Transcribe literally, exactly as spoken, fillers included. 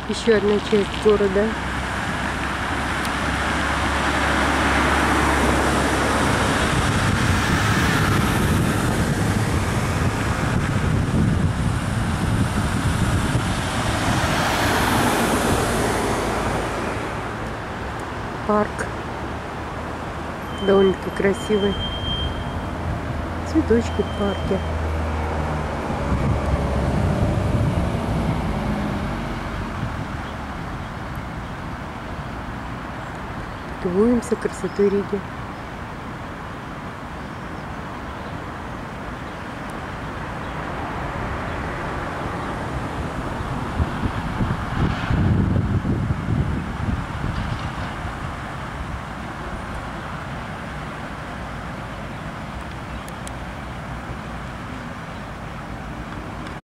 Еще одна часть города. Парк. Довольно-таки красивый. Цветочки в парке. Любуемся красотой Риги.